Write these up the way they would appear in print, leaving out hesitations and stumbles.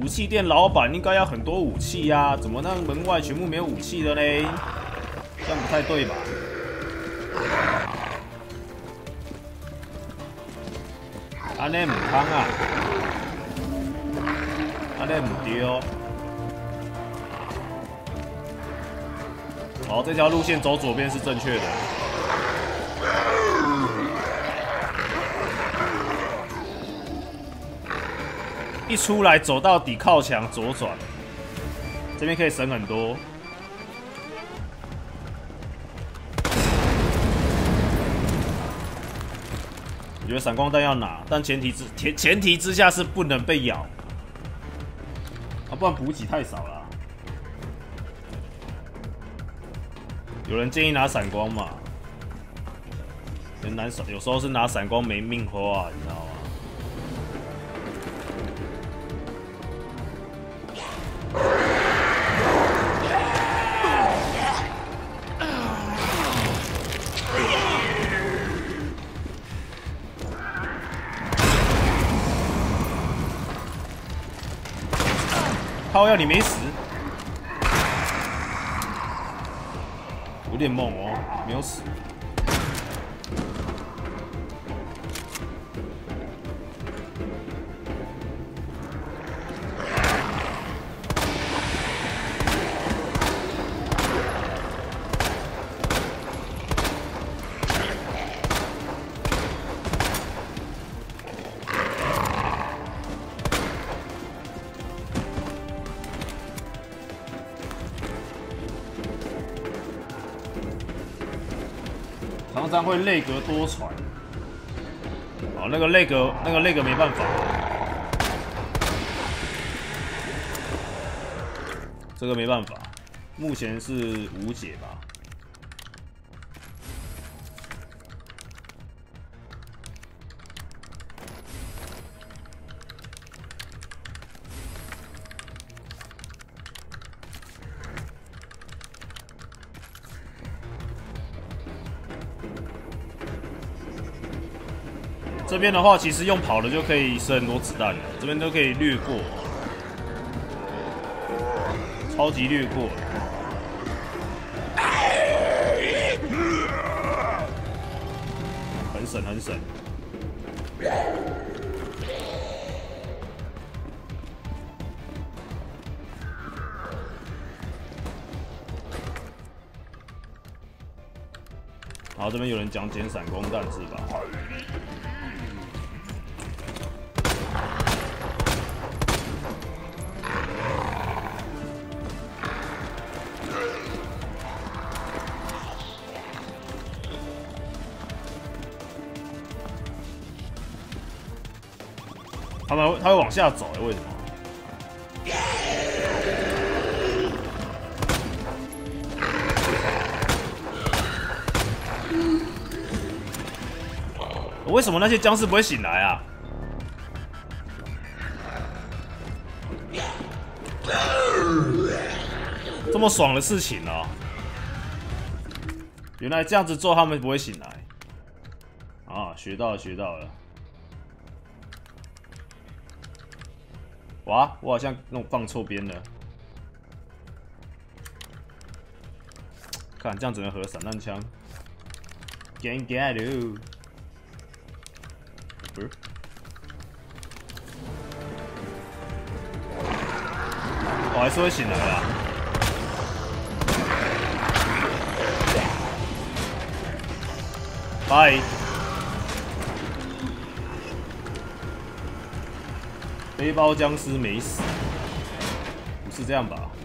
武器店老板应该要很多武器呀、怎么让门外全部没有武器的嘞？这样不太对吧？安内母汤啊，安内母丢。好，这条路线走左边是正确的。一出来走到底靠墙左转，这边可以省很多。我觉得闪光弹要拿，但前提之下是不能被咬，啊，不然补给太少了。有人建议拿闪光嘛？有时候是拿闪光没命花、啊，你知道吗？靠药你没死，有点猛哦，没有死。常常会内格多传，好，那个内格没办法，这个没办法，目前是无解吧。这边的话，其实用跑的就可以省很多子弹了，这边都可以略过，超级略过。很省，很省。好，这边有人讲捡闪光弹是吧？他会往下走，为什么？为什么那些僵尸不会醒来啊？这么爽的事情啊！原来这样子做他们不会醒来啊！学到了，学到了。哇，我好像弄放错边了。看这样只能合散弹枪。Gang get 不是。我还是会醒来啦。拜。背包僵尸没死，不是这样吧？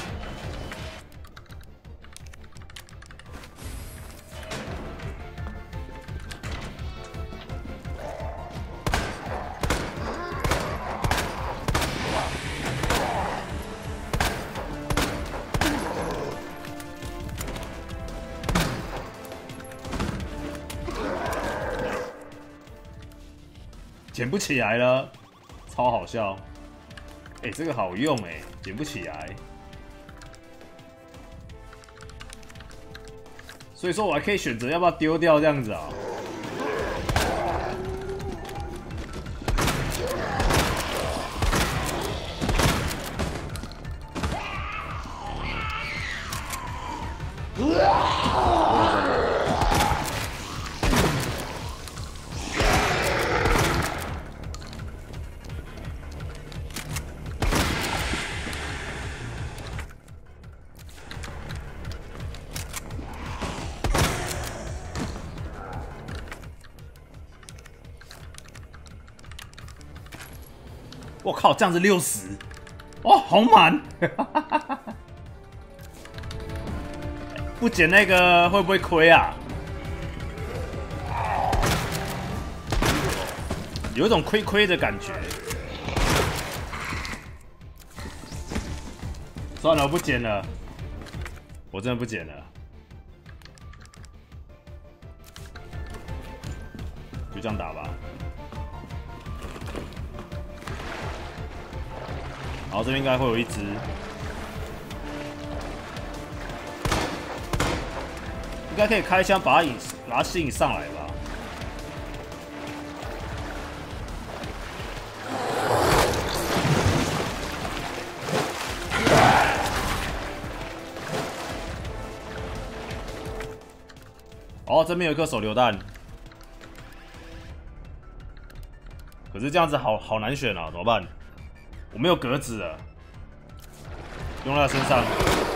捡不起来了。超好笑，哎、欸，这个好用哎、欸，捡不起来，所以说我还可以选择要不要丢掉这样子啊。 我靠，这样子60，哇，好满！不捡那个会不会亏啊？有一种亏的感觉。算了，我不捡了，我真的不捡了。就这样打吧。然后这边应该会有一只，应该可以开枪把它吸引上来吧。哦，这边有一颗手榴弹，可是这样子好难选啊，怎么办？我没有格子了，用在身上。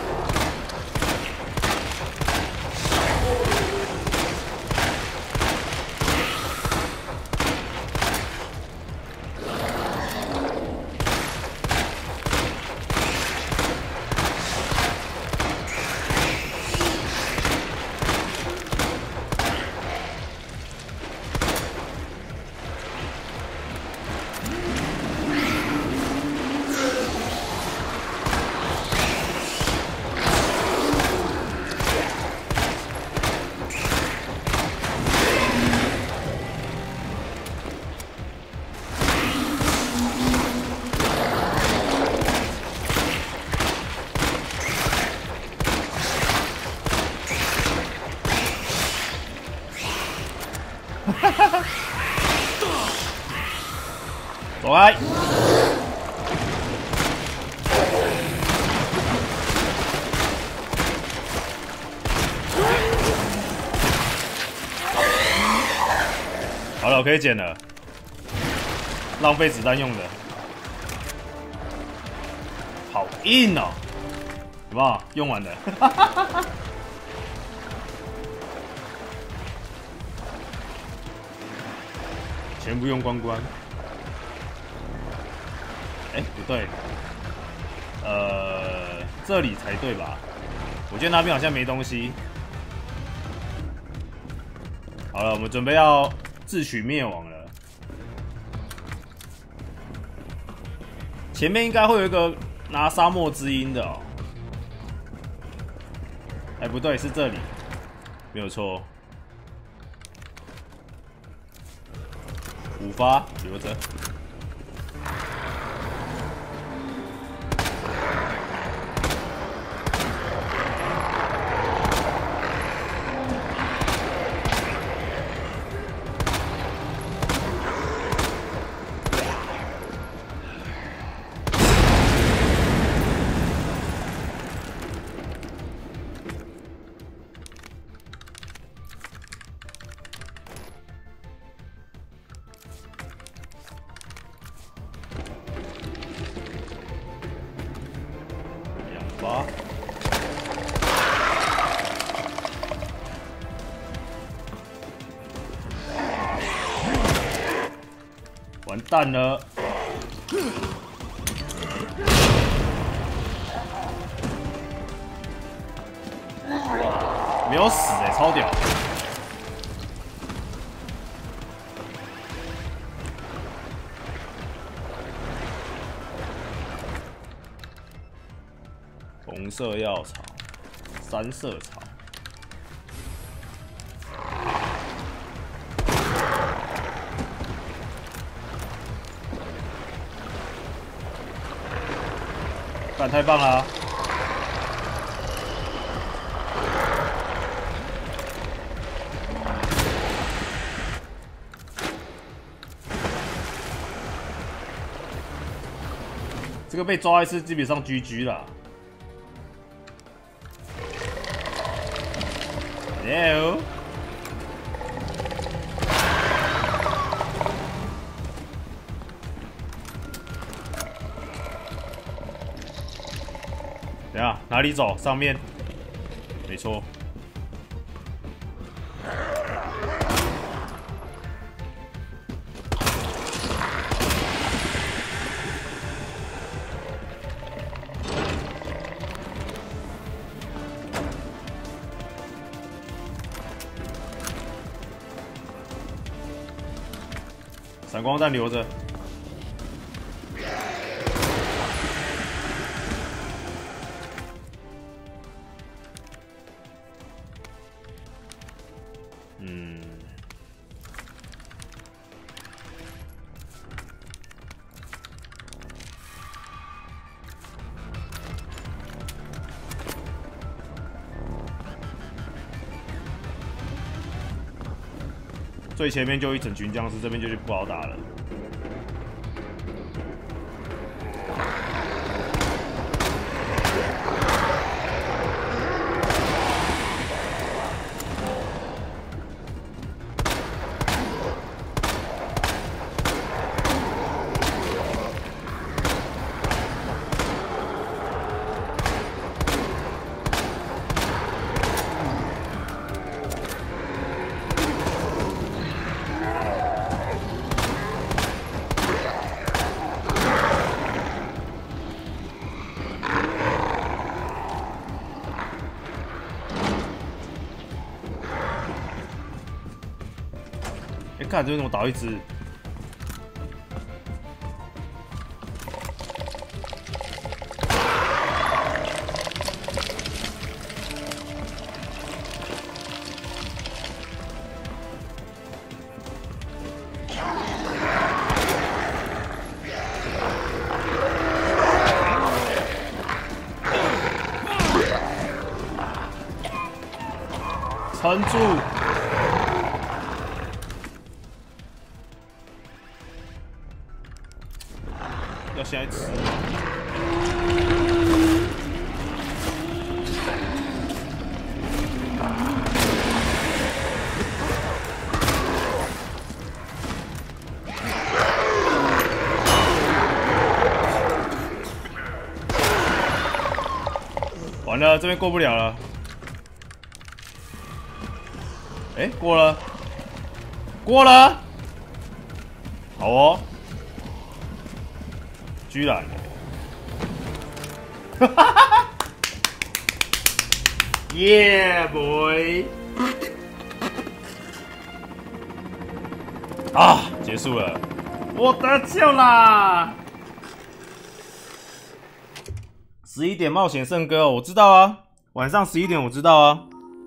走开！好了，我可以捡了，浪费子弹用的，好硬哦！有没有用完了？全部用光光。哎，不对，这里才对吧？我记得那边好像没东西。好了，我们准备要自取灭亡了。前面应该会有一个拿沙漠之鹰的哦。哎，不对，是这里，没有错。5发留着。完蛋了！没有死哎、欸，超屌！红色药草，3色草。干太棒了、啊！这个被抓一次，基本上 GG 了。Hello。等下哪里走？上面，没错。 闪光弹留着。最前面就一整群僵尸，这边就不好打了。看这边怎么倒一只？撑住！要现在吃。完了，这边过不了了。哎，过了，过了，好哦。居然，哈哈哈，Yeah boy！ 啊，结束了，我得救啦！11点冒险圣歌，我知道啊，晚上11点我知道啊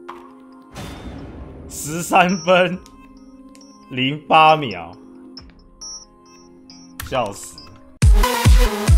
，13分08秒，笑死。